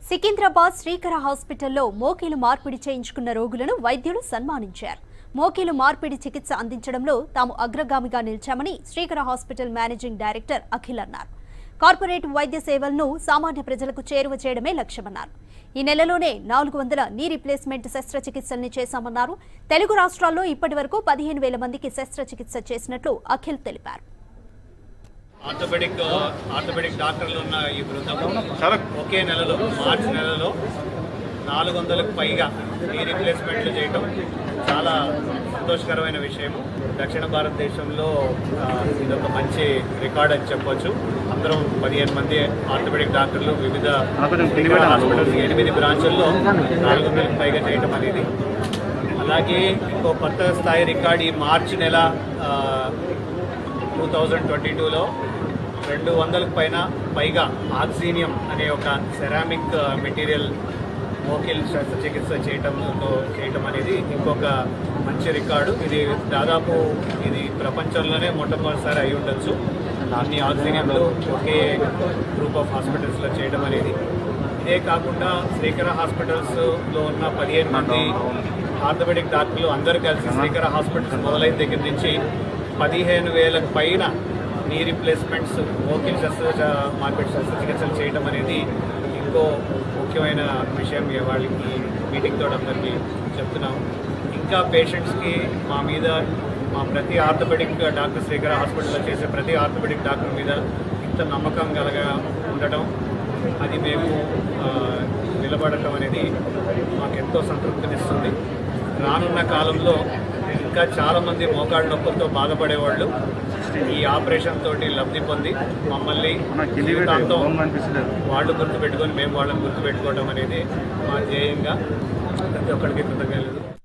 సికింద్రాబాద్ శ్రీకర హాస్పిటల్లో మోకీలు మార్పిడి చేయించుకున్న రోగులను వైద్యులు సన్మానించారు. మోకీలు మార్పిడి చికిత్స అందించడంలో తాము అగ్రగామిగా నిలిచామని Srikara hospital managing director Akhil అన్నారు. కార్పొరేట్ వైద్య సేవలను సామాన్య ప్రజలకు చేరువ చేయడమే లక్ష్యమన్నారు. ఈ నెలలోనే 400 నీ రీప్లేస్మెంట్ శస్త్రచికిత్సల్ని చేశామన్నారు. తెలుగు రాష్ట్రాల్లో ఇప్పటివరకు 15,000 మందికి శస్త్రచికిత్స చేసినట్లు అఖిల్ తెలిపారు. ఆర్థోపెడిక్ డాక్టర్లు ఉన్న ఈ బృందం ఒకే నెలలో మార్చి నెలలో 400కు పైగా నీ రీప్లేస్మెంట్లు చేయటం చాలా సంతోషకరమైన విషయం. దక్షిణ భారతదేశంలో ఇదొక మంచి రికార్డ్ అని చెప్పొచ్చు. అందరం 15 మంది ఆర్థోపెడిక్ డాక్టర్లు వివిధ హాస్పిటల్స్ 8 బ్రాంచుల్లో 400కు పైగా చేయటం అనేది. అలాగే ఇంకో కొత్త స్థాయి రికార్డ్ ఈ మార్చి నెల 2022లో 200కు పైగా ఆక్సీనియం అనే ఒక సెరామిక్ మెటీరియల్ మోకిల్ శస్త్రచికిత్స చేయటం అనేది ఇంకొక మంచి రికార్డు. ఇది ప్రపంచంలోనే మొట్టమొదటిసారి అయి ఉండొచ్చు. అన్ని ఆక్సీనియంలు ఒకే గ్రూప్ ఆఫ్ హాస్పిటల్స్లో చేయడం అనేది. ఇదే కాకుండా శ్రీకర హాస్పిటల్స్లో ఉన్న 15 మంది ఆర్థోపెడిక్ డాక్టర్లు అందరూ కలిసి శ్రీకర హాస్పిటల్స్ మొదలైన దగ్గర నుంచి 15,000కు పైన నీ రీప్లేస్మెంట్స్ మోకిల్ మార్పిడి శస్త్రచికిత్సలు చేయడం అనేది ఇంకో ముఖ్యమైన విషయం. వాళ్ళకి మీటింగ్ తోటి అందరికీ చెప్తున్నాం. ఇంకా పేషెంట్స్కి మా ప్రతి ఆర్థోపెడిక్ డాక్టర్ శ్రీకర హాస్పిటల్లో చేసే ప్రతి ఆర్థోపెడిక్ డాక్టర్ మీద ఇంత నమ్మకం ఉండటం, అది మేము నిలబడటం అనేది మాకెంతో సంతృప్తినిస్తుంది. రానున్న కాలంలో ఇంకా చాలామంది మోకాళ్ళ నొప్పులతో బాధపడేవాళ్ళు ఈ ఆపరేషన్ తోటి లబ్ధి పొంది మమ్మల్ని జీవితాంతం వాళ్ళు గుర్తుపెట్టుకొని మేము వాళ్ళని గుర్తుపెట్టుకోవడం అనేది మా ధ్యేయంగా ప్రతి ఒక్కరికి కృతజ్ఞతలు.